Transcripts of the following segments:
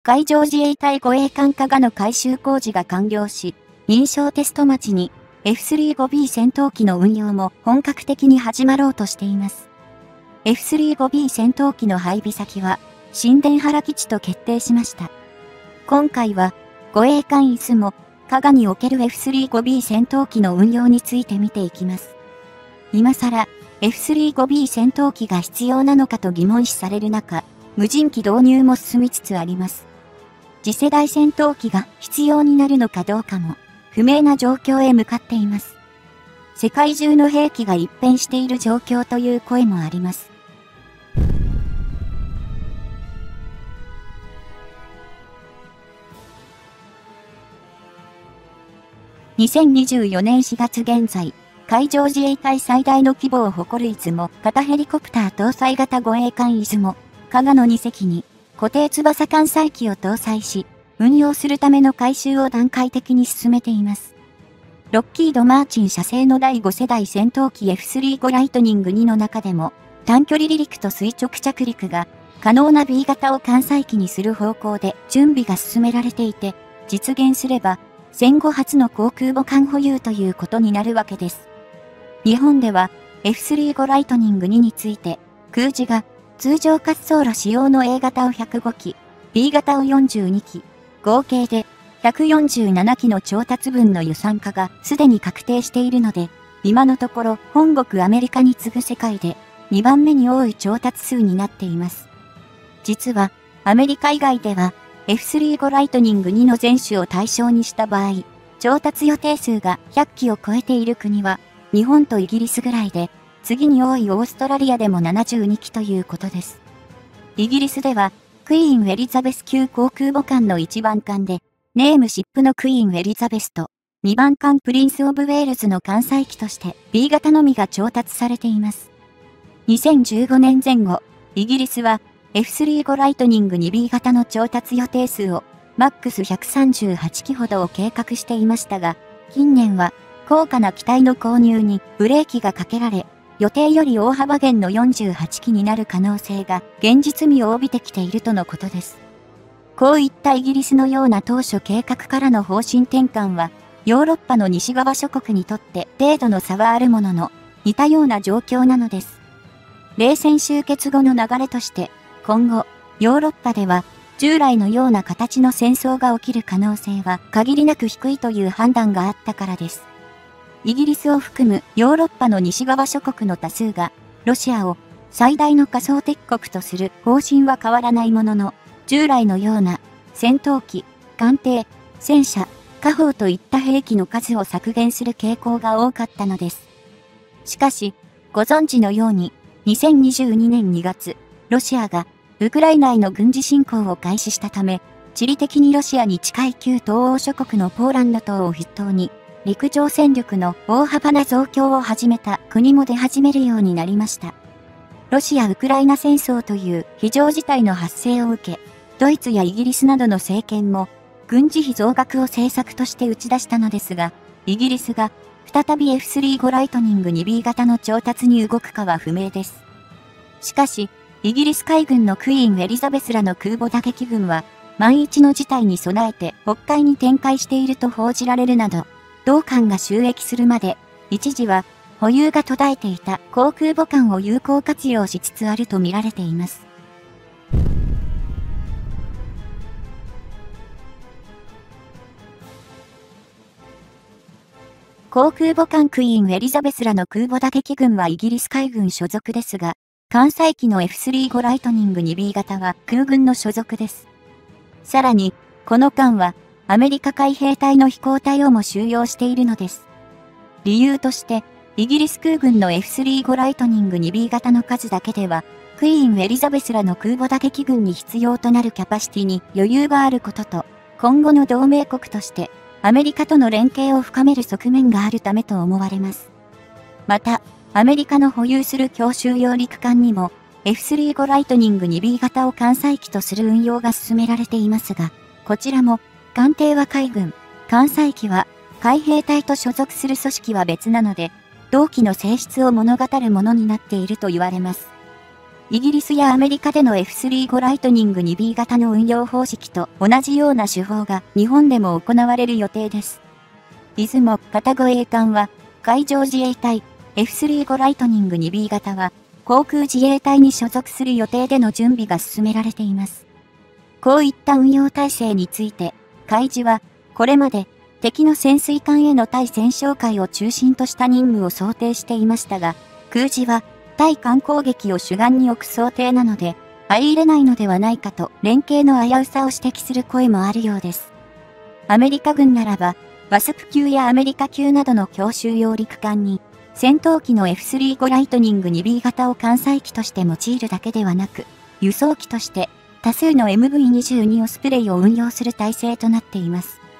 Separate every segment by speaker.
Speaker 1: 海上自衛隊護衛艦加賀の改修工事が完了し、認証テスト待ちに F-35B 戦闘機の運用も本格的に始まろうとしています。F-35B 戦闘機の配備先は、新田原基地と決定しました。今回は、護衛艦出雲、加賀における F-35B 戦闘機の運用について見ていきます。今更、F-35B 戦闘機が必要なのかと疑問視される中、無人機導入も進みつつあります。次世代戦闘機が必要になるのかどうかも、不明な状況へ向かっています。世界中の兵器が一変している状況という声もあります。2024年4月現在、海上自衛隊最大の規模を誇る出雲型ヘリコプター搭載型護衛艦出雲、加賀の2隻に固定翼艦載機を搭載し、運用するための改修を段階的に進めています。ロッキード・マーチン社製の第5世代戦闘機 F-35 ライトニング2の中でも、短距離離陸と垂直着陸が可能な B 型を艦載機にする方向で準備が進められていて、実現すれば、戦後初の航空母艦保有ということになるわけです。日本では F-35 ライトニング2について、空自が通常滑走路使用の A 型を105機、B 型を42機、合計で147機の調達分の予算化がすでに確定しているので、今のところ本国アメリカに次ぐ世界で2番目に多い調達数になっています。実はアメリカ以外では F-35 ライトニング2の全種を対象にした場合、調達予定数が100機を超えている国は日本とイギリスぐらいで、次に多いオーストラリアでも72機ということです。イギリスではクイーン・エリザベス級航空母艦の1番艦で、ネームシップのクイーン・エリザベスと2番艦プリンス・オブ・ウェールズの艦載機として B 型のみが調達されています。2015年前後、イギリスは F-35 ライトニング 2B 型の調達予定数をマックス138機ほどを計画していましたが、近年は高価な機体の購入にブレーキがかけられ、予定より大幅減の48機になる可能性が現実味を帯びてきているとのことです。こういったイギリスのような当初計画からの方針転換は、ヨーロッパの西側諸国にとって程度の差はあるものの、似たような状況なのです。冷戦終結後の流れとして、今後、ヨーロッパでは、従来のような形の戦争が起きる可能性は限りなく低いという判断があったからです。イギリスを含むヨーロッパの西側諸国の多数が、ロシアを最大の仮想敵国とする方針は変わらないものの、従来のような戦闘機、艦艇、戦車、火砲といった兵器の数を削減する傾向が多かったのです。しかし、ご存知のように、2022年2月、ロシアがウクライナへの軍事侵攻を開始したため、地理的にロシアに近い旧東欧諸国のポーランド等を筆頭に、陸上戦力の大幅な増強を始めた国も出始めるようになりました。ロシア・ウクライナ戦争という非常事態の発生を受け、ドイツやイギリスなどの政権も軍事費増額を政策として打ち出したのですが、イギリスが再び F-35 ライトニング 2B 型の調達に動くかは不明です。しかし、イギリス海軍のクイーン・エリザベスらの空母打撃群は、万一の事態に備えて北海に展開していると報じられるなど、同艦が就役するまで、一時は保有が途絶えていた航空母艦を有効活用しつつあると見られています。航空母艦クイーン・エリザベスらの空母打撃群はイギリス海軍所属ですが、艦載機の F-35 ライトニング 2B 型は空軍の所属です。さらに、この艦はアメリカ海兵隊の飛行隊をも収容しているのです。理由として、イギリス空軍の F-35 ライトニング 2B 型の数だけでは、クイーン・エリザベスらの空母打撃群に必要となるキャパシティに余裕があることと、今後の同盟国として、アメリカとの連携を深める側面があるためと思われます。また、アメリカの保有する強襲揚陸艦にも F-35 ライトニング 2B 型を艦載機とする運用が進められていますが、こちらも艦艇は海軍、艦載機は海兵隊と所属する組織は別なので、同機の性質を物語るものになっていると言われます。 イギリスやアメリカでの F35 ライトニング 2B 型の運用方式と同じような手法が日本でも行われる予定です。出雲片越栄艦は、海上自衛隊 F35 ライトニング 2B 型は、航空自衛隊に所属する予定での準備が進められています。こういった運用体制について、海自は、これまで敵の潜水艦への対戦哨戒を中心とした任務を想定していましたが、空自は、対艦攻撃を主眼に置く想定なので、相入れないのではないかと連携の危うさを指摘する声もあるようです。アメリカ軍ならば、ワスプ級やアメリカ級などの強襲揚陸艦に、戦闘機の F35 ライトニング 2B 型を艦載機として用いるだけではなく、輸送機として多数の MV22 オスプレイを運用する体制となっています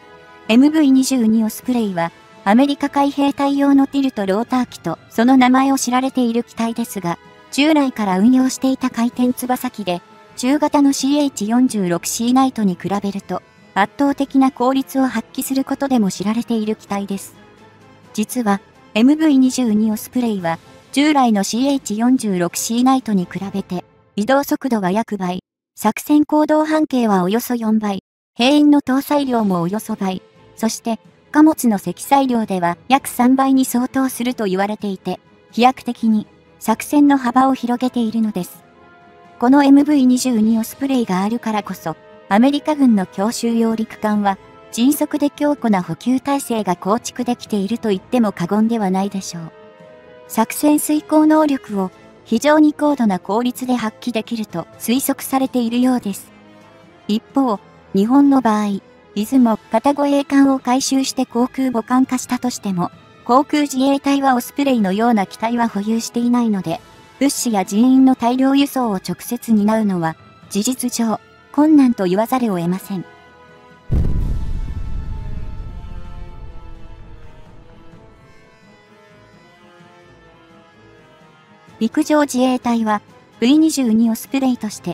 Speaker 1: 。MV22 オスプレイは、アメリカ海兵隊用のティルトローター機とその名前を知られている機体ですが、従来から運用していた回転翼機で、中型の CH46C ナイトに比べると、圧倒的な効率を発揮することでも知られている機体です。実は、MV22 オスプレイは、従来の CH46C ナイトに比べて、移動速度が約倍、作戦行動半径はおよそ4倍、兵員の搭載量もおよそ倍、そして、貨物の積載量では約3倍に相当すると言われていて、飛躍的に作戦の幅を広げているのです。この MV22 オスプレイがあるからこそ、アメリカ軍の強襲揚陸艦は、迅速で強固な補給体制が構築できていると言っても過言ではないでしょう。作戦遂行能力を非常に高度な効率で発揮できると推測されているようです。一方、日本の場合、出雲片越栄艦を改修して航空母艦化したとしても、航空自衛隊はオスプレイのような機体は保有していないので、物資や人員の大量輸送を直接担うのは、事実上、困難と言わざるを得ません。陸上自衛隊は V22 オスプレイとして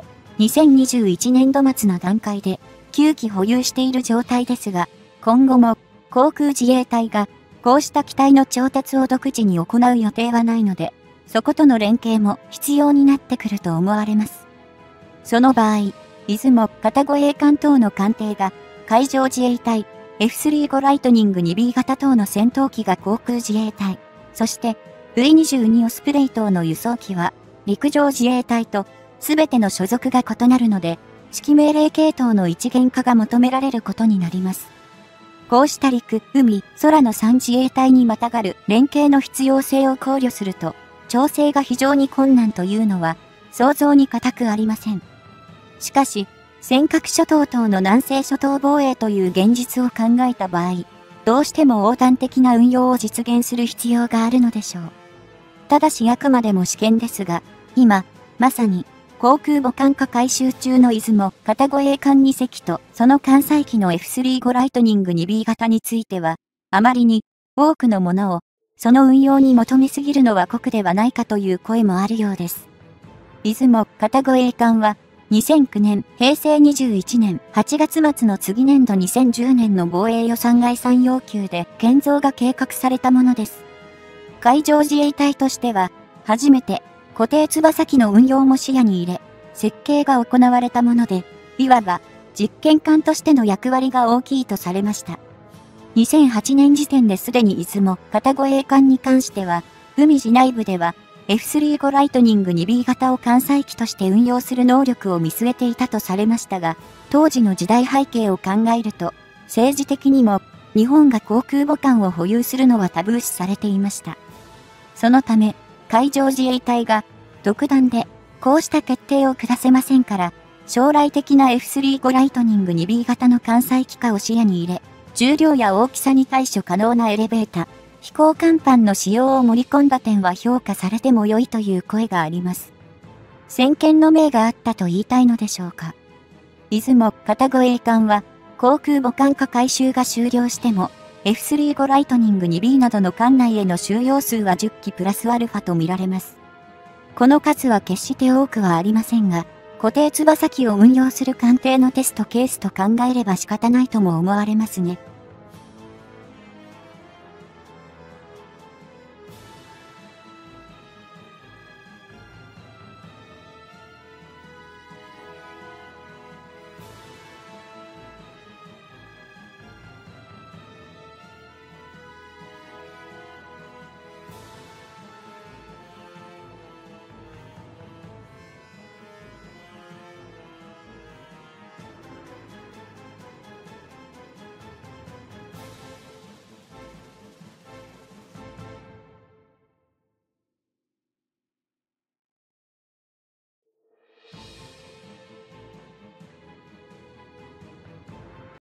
Speaker 1: 2021年度末の段階で9機保有している状態ですが、今後も航空自衛隊がこうした機体の調達を独自に行う予定はないので、そことの連携も必要になってくると思われます。その場合、出雲片越栄艦等の艦艇が海上自衛隊 F35 ライトニング 2B 型等の戦闘機が航空自衛隊、そして V22 オスプレイ等の輸送機は陸上自衛隊と全ての所属が異なるので、指揮命令系統の一元化が求められることになります。こうした陸、海、空の3自衛隊にまたがる連携の必要性を考慮すると、調整が非常に困難というのは想像に難くありません。しかし、尖閣諸島等の南西諸島防衛という現実を考えた場合、どうしても横断的な運用を実現する必要があるのでしょう。ただしあくまでも試験ですが、今、まさに、航空母艦化改修中の出雲片越栄艦2隻とその艦載機の F35 ライトニング 2B 型については、あまりに多くのものをその運用に求めすぎるのは酷ではないかという声もあるようです。出雲片越栄艦は2009年、平成21年8月末の次年度2010年の防衛予算概算要求で建造が計画されたものです。海上自衛隊としては、初めて固定翼機の運用も視野に入れ、設計が行われたもので、いわば実験艦としての役割が大きいとされました。2008年時点ですでに出雲片越栄艦に関しては、海自内部では F35 ライトニング 2B 型を艦載機として運用する能力を見据えていたとされましたが、当時の時代背景を考えると、政治的にも日本が航空母艦を保有するのはタブー視されていました。そのため、海上自衛隊が独断でこうした決定を下せませんから、将来的な F35 ライトニング 2B 型の艦載機化を視野に入れ、重量や大きさに対処可能なエレベータ、飛行甲板の使用を盛り込んだ点は評価されても良いという声があります。先見の明があったと言いたいのでしょうか。出雲片越栄艦は航空母艦化改修が終了しても、F35 ライトニング 2B などの艦内への収容数は10機プラスアルファと見られます。この数は決して多くはありませんが、固定翼機を運用する艦艇のテストケースと考えれば仕方ないとも思われますね。